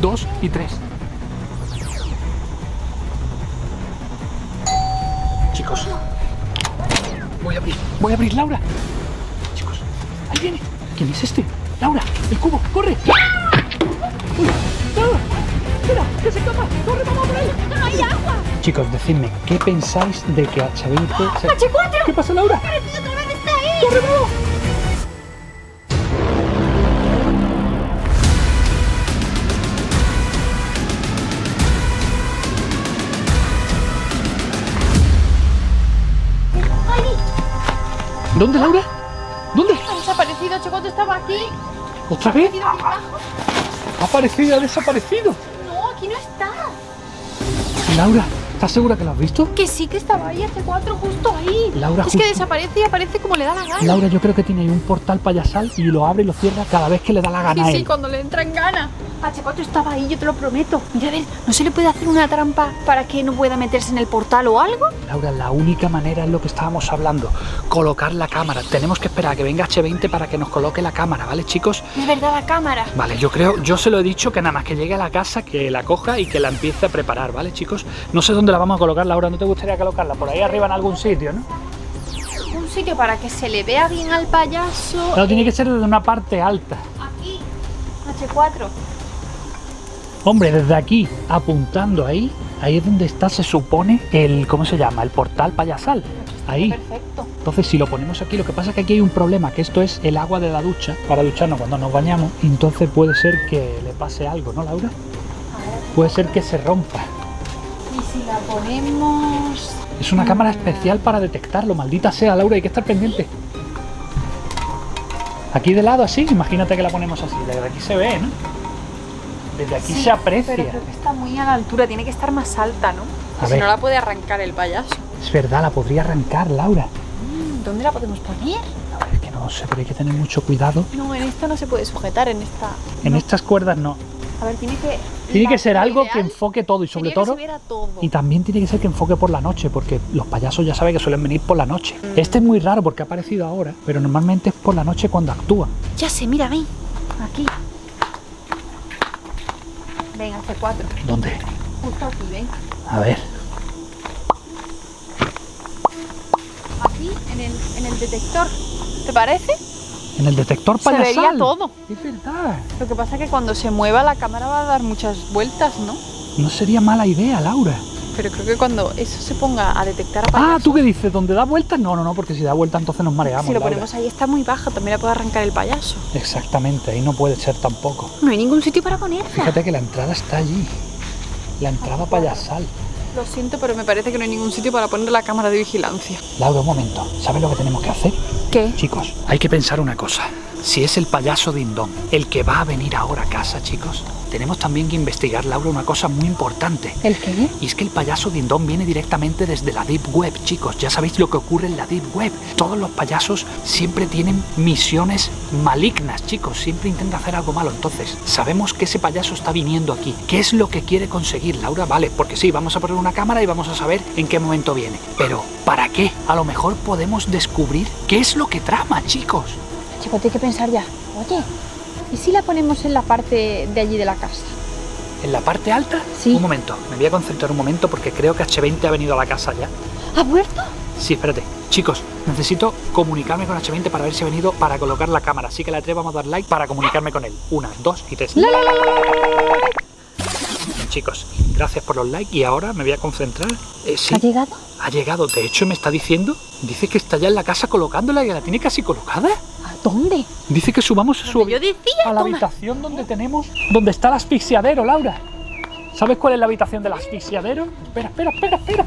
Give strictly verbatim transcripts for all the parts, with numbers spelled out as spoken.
dos y tres. Chicos, voy a abrir, voy a abrir, Laura. Chicos, ahí viene. ¿Quién es este? Laura, el cubo, corre. Uy, Laura, espera, que se escapa. Corre, vamos por ahí. ¡No hay agua! Chicos, decidme, ¿qué pensáis de que H veinte... Se... ¡H cuatro! ¿Qué pasa, Laura? ¡Parecido otra vez está ahí! ¡Corre, vamos! ¿Dónde, Laura? ¿Dónde? Ha desaparecido, H cuatro estaba aquí. ¿Otra vez? ¿Ha ido aquí abajo? Ha aparecido, ha desaparecido. No, aquí no está. Laura, ¿estás segura que lo has visto? Que sí que estaba ahí, H cuatro, justo ahí. Laura, es justo... que desaparece y aparece como le da la gana. Laura, yo creo que tiene ahí un portal payasal y lo abre y lo cierra cada vez que le da la gana Sí, a él. sí, cuando le entra en gana. H cuatro estaba ahí, yo te lo prometo. Mira, a ver, ¿no se le puede hacer una trampa para que no pueda meterse en el portal o algo? Laura, la única manera es lo que estábamos hablando, colocar la cámara. Tenemos que esperar a que venga H veinte para que nos coloque la cámara, ¿vale, chicos? Es verdad, la cámara. Vale, yo creo, yo se lo he dicho que nada más que llegue a la casa, que la coja y que la empiece a preparar, ¿vale, chicos? No sé dónde la vamos a colocar, Laura, ¿no te gustaría colocarla? Por ahí arriba en algún sitio, ¿no? Un sitio para que se le vea bien al payaso. Pero tiene que ser desde una parte alta. Aquí, H cuatro. Hombre, desde aquí, apuntando ahí, ahí es donde está, se supone, el, ¿cómo se llama? El portal payasal. Ahí. Perfecto. Entonces, si lo ponemos aquí, lo que pasa es que aquí hay un problema, que esto es el agua de la ducha, para ducharnos cuando nos bañamos, y entonces puede ser que le pase algo, ¿no, Laura? Puede ser que se rompa. Y si la ponemos... Es una cámara especial para detectarlo, maldita sea, Laura, hay que estar pendiente. Aquí de lado así, imagínate que la ponemos así, desde aquí se ve, ¿no? Desde aquí Sí, se aprecia. pero creo que está muy a la altura, tiene que estar más alta, ¿no? A Si ver. no la puede arrancar el payaso. Es verdad, la podría arrancar, Laura. Mm, ¿Dónde la podemos poner? A ver, es que no sé, pero hay que tener mucho cuidado. No, en esta no se puede sujetar, en esta... En no. estas cuerdas no. A ver, tiene que... Tiene la- que ser lo algo ideal que enfoque todo y sobre sería que todo... se viera todo. Y también tiene que ser que enfoque por la noche, porque los payasos ya saben que suelen venir por la noche. Este es muy raro porque ha aparecido ahora, pero normalmente es por la noche cuando actúan. Ya sé, mira, ven. Aquí. Ven, H cuatro. ¿Dónde? Justo aquí, ven. A ver. Aquí, en el, en el detector. ¿Te parece? En el detector Se payasal. vería todo. Es verdad. Lo que pasa es que cuando se mueva la cámara va a dar muchas vueltas, ¿no? No sería mala idea, Laura. Pero creo que cuando eso se ponga a detectar a Ah, payasos, ¿tú qué dices? ¿Dónde da vueltas? No, no, no, porque si da vueltas entonces nos mareamos, si lo Laura. ponemos ahí está muy baja, también la puede arrancar el payaso. Exactamente, ahí no puede ser tampoco. No hay ningún sitio para ponerla. Fíjate que la entrada está allí. La entrada payasal. Lo siento, pero me parece que no hay ningún sitio para poner la cámara de vigilancia. Laura, un momento. ¿Sabes lo que tenemos que hacer? ¿Qué? Chicos, hay que pensar una cosa. Si es el payaso Dindón el que va a venir ahora a casa, chicos, tenemos también que investigar, Laura, una cosa muy importante. ¿El qué? Y es que el payaso Dindón viene directamente desde la Deep Web, chicos. Ya sabéis lo que ocurre en la Deep Web. Todos los payasos siempre tienen misiones malignas, chicos. Siempre intentan hacer algo malo. Entonces, sabemos que ese payaso está viniendo aquí. ¿Qué es lo que quiere conseguir, Laura? Vale, porque sí, vamos a poner una cámara y vamos a saber en qué momento viene. Pero, ¿para qué? A lo mejor podemos descubrir qué es lo que trama, chicos. Chico, hay que pensar ya. Oye, ¿y si la ponemos en la parte de allí de la casa? ¿En la parte alta? Sí. Un momento, me voy a concentrar un momento porque creo que H veinte ha venido a la casa ya. ¿Ha vuelto? Sí, espérate. Chicos, necesito comunicarme con H veinte para ver si ha venido para colocar la cámara. Así que la tres vamos a dar like para comunicarme con él. Una, dos y tres. La, la, la, la, la. Chicos, gracias por los likes y ahora me voy a concentrar. Eh, sí, ¿Ha llegado? ha llegado. De hecho, me está diciendo, dice que está ya en la casa colocándola y la tiene casi colocada. ¿A dónde? Dice que subamos a su Donde yo decía, a la toma. habitación donde tenemos, donde está el asfixiadero, Laura. ¿Sabes cuál es la habitación del asfixiadero? Espera, espera, espera, espera.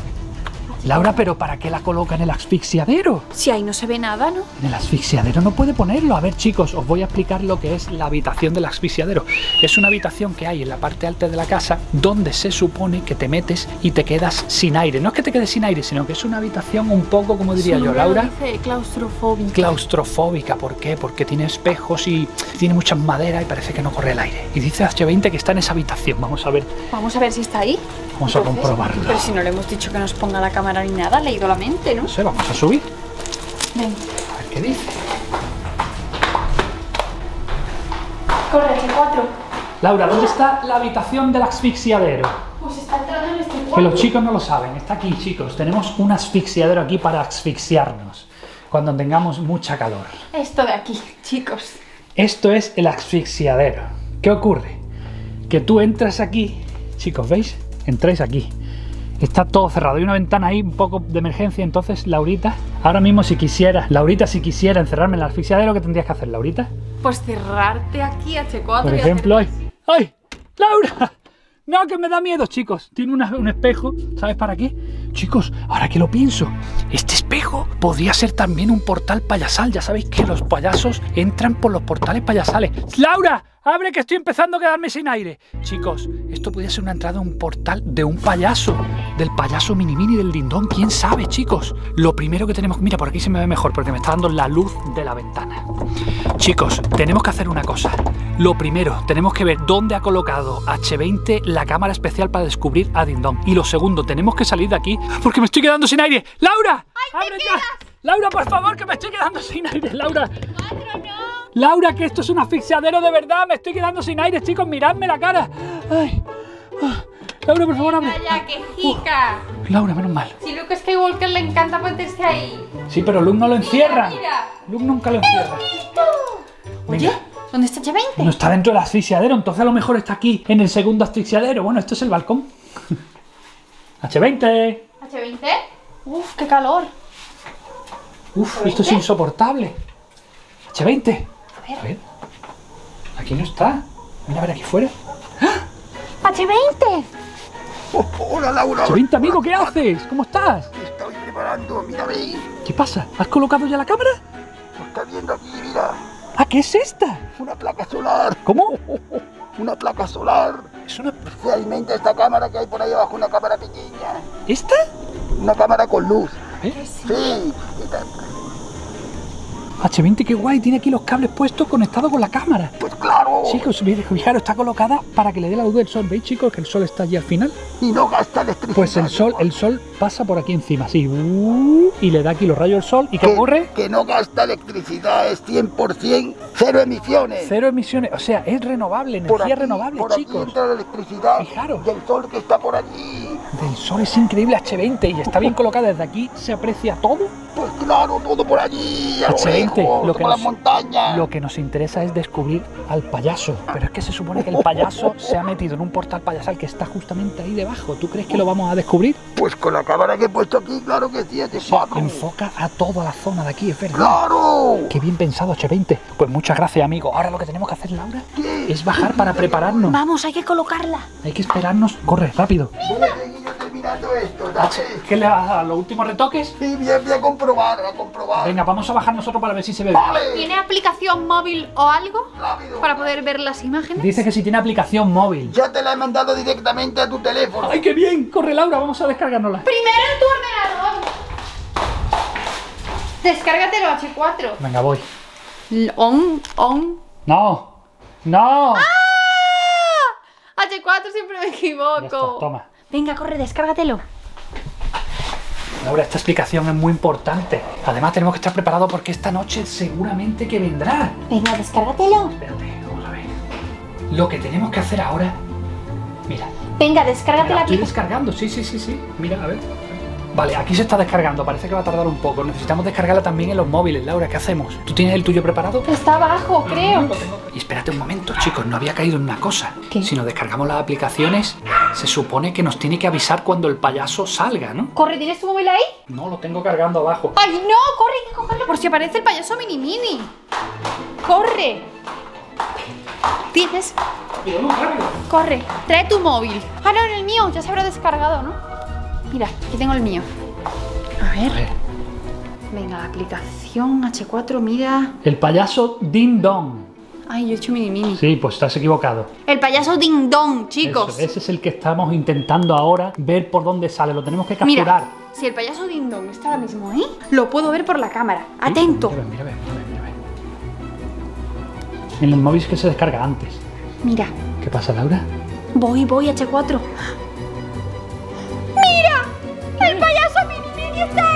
Laura, ¿pero para qué la coloca en el asfixiadero? Si ahí no se ve nada, ¿no? En el asfixiadero no puede ponerlo. A ver, chicos, os voy a explicar lo que es la habitación del asfixiadero. Es una habitación que hay en la parte alta de la casa donde se supone que te metes y te quedas sin aire. No es que te quedes sin aire, sino que es una habitación un poco, como diría yo, Laura, Dice claustrofóbica. claustrofóbica. ¿Por qué? Porque tiene espejos y tiene mucha madera y parece que no corre el aire. Y dice H veinte que está en esa habitación. Vamos a ver. Vamos a ver si está ahí. Vamos a comprobarlo. Pero si no le hemos dicho que nos ponga la cámara ni nada, ha leído la mente, ¿no? No sé, vamos a subir. Ven. A ver qué dice. Corre, H cuatro. Laura, ¿dónde está la habitación del asfixiadero? Pues está entrando en este cuarto. Que los chicos no lo saben, está aquí, chicos. Tenemos un asfixiadero aquí para asfixiarnos cuando tengamos mucha calor. Esto de aquí, chicos. Esto es el asfixiadero. ¿Qué ocurre? Que tú entras aquí, chicos, ¿veis? Entráis aquí. Está todo cerrado, hay una ventana ahí un poco de emergencia, entonces, Laurita, ahora mismo si quisiera, Laurita, si quisiera encerrarme en el asfixiadero, ¿qué tendrías que hacer, Laurita? Pues cerrarte aquí, hache cuatro. Por y ejemplo, hacer- ¡ay! ¡Ay! ¡Laura! No, que me da miedo, chicos. Tiene una- un espejo, ¿sabes para qué? Chicos, ahora que lo pienso, este espejo podría ser también un portal payasal. Ya sabéis que los payasos entran por los portales payasales. ¡Laura! ¡Abre, que estoy empezando a quedarme sin aire! Chicos, esto podría ser una entrada a un portal de un payaso. Del payaso Mini Mini del Dindón. ¿Quién sabe, chicos? Lo primero que tenemos... Mira, por aquí se me ve mejor porque me está dando la luz de la ventana. Chicos, tenemos que hacer una cosa. Lo primero, tenemos que ver dónde ha colocado hache veinte la cámara especial para descubrir a Dindón. Y lo segundo, tenemos que salir de aquí porque me estoy quedando sin aire. ¡Laura! ¡Abre ya! ¡Laura, por favor, que me estoy quedando sin aire! ¡Laura! Cuatro, no. ¡Laura, que esto es un asfixiadero de verdad! ¡Me estoy quedando sin aire, chicos! ¡Miradme la cara! ¡Ay! Ah. Laura, por favor, abre. Vaya, que jica. Laura, menos mal. Si Luke Skywalker le encanta meterse ahí. Sí, pero Luke no lo encierra. Mira, mira. Luke nunca lo encierra. Oye, Venga. ¿dónde está hache veinte? No está dentro del asfixiadero, entonces a lo mejor está aquí en el segundo asfixiadero. Bueno, esto es el balcón. hache veinte. hache veinte. Uf, qué calor. Uf, esto es insoportable. hache veinte. A ver. A ver. Aquí no está. Mira, a ver aquí fuera. hache veinte. Oh, hola, Laura. hache veinte, amigo, ¿qué haces? ¿Cómo estás? Me estoy preparando, mírame. ¿Qué pasa? ¿Has colocado ya la cámara? Lo estás viendo aquí, mira. Ah, ¿qué es esta? Una placa solar. ¿Cómo? Una placa solar. Es una... Se alimenta esta cámara que hay por ahí abajo, una cámara pequeña. ¿Esta? Una cámara con luz. ¿Eh? Sí. Esta- hache veinte, qué guay, tiene aquí los cables puestos conectados con la cámara. Pues claro. Chicos, fijaros, está colocada para que le dé la luz del sol. ¿Veis, chicos, que el sol está allí al final? Y no gasta electricidad. Pues el sol, el sol pasa por aquí encima, así, uh, y le da aquí los rayos del sol. ¿Y qué que, ocurre? Que no gasta electricidad, es cien por ciento cero emisiones. Cero emisiones, o sea, es renovable, Por energía aquí, renovable, por aquí chicos. entra la electricidad Fijaros. del sol que está por allí. Del sol es increíble, hache veinte, y está bien colocada desde aquí, se aprecia todo. Pues claro, todo por allí, a lo hache veinte, lejos, lo que, por las nos, montañas. lo que nos interesa es descubrir al payaso. Pero es que se supone que el payaso se ha metido en un portal payasal que está justamente ahí debajo. ¿Tú crees que lo vamos a descubrir? Pues con la cámara que he puesto aquí, claro que sí, hace cuatro. Enfoca a toda la zona de aquí, es verdad. ¡Claro! Qué bien pensado, hache veinte. Pues muchas gracias, amigo. Ahora lo que tenemos que hacer, Laura, ¿Qué? es bajar para prepararnos. Vamos, hay que colocarla. Hay que esperarnos. Corre, rápido. Voy a seguir yo terminando esto, ¿sabes? ¿Qué le vas a dar? ¿Los últimos retoques? Sí, voy a, voy a comprobar, voy a comprobar. Venga, vamos a bajar nosotros para ver si se ve. Vale. ¿Tiene aplicación móvil o algo Rápido. para poder ver las imágenes? Dice que si tiene aplicación móvil. Ya te la he mandado directamente a tu teléfono. ¡Ay, qué bien! Corre, Laura, vamos a descargárnosla. Primero en tu ordenador. Descárgatelo, hache cuatro. Venga, voy. L- On, on. ¡No! ¡No! hache cuatro siempre me Ya está, equivoco. toma. Venga, corre, descárgatelo. Laura, esta explicación es muy importante. Además, tenemos que estar preparados porque esta noche seguramente que vendrá. Venga, descárgatelo. Espérate, vamos a ver. Lo que tenemos que hacer ahora... Mira, Venga, descárgate la la estoy aplicación. descargando, sí, sí, sí, sí. Mira, a ver. Vale, aquí se está descargando, parece que va a tardar un poco. Necesitamos descargarla también en los móviles, Laura, ¿qué hacemos? ¿Tú tienes el tuyo preparado? Está abajo, creo. Y espérate un momento, chicos, no había caído en una cosa. ¿Qué? Si nos descargamos las aplicaciones, se supone que nos tiene que avisar cuando el payaso salga, ¿no? Corre, ¿tienes tu móvil ahí? No, lo tengo cargando abajo. ¡Ay, no! ¡Corre, hay que cogerlo! Por si aparece el payaso Mini Mini. ¡Corre! ¿Tienes? Pero no, rápido. Corre, trae tu móvil. Ah, no, en el mío, ya se habrá descargado, ¿no? Mira, aquí tengo el mío. A A ver. ver. Venga, la aplicación hache cuatro, mira. El payaso Ding Dong. Ay, yo he hecho Mini Mini. Sí, pues estás equivocado. El payaso Ding Dong, chicos. Eso, ese es el que estamos intentando ahora ver por dónde sale. Lo tenemos que capturar. Mira, si el payaso Ding Dong está ahora mismo ahí, lo puedo ver por la cámara. Atento. Mira, mira, mira, mira, mira. En el móvil es que se descarga antes. Mira, ¿Qué pasa, Laura? voy, voy, hache cuatro. ¡Mira! ¡El payaso Mini Mini está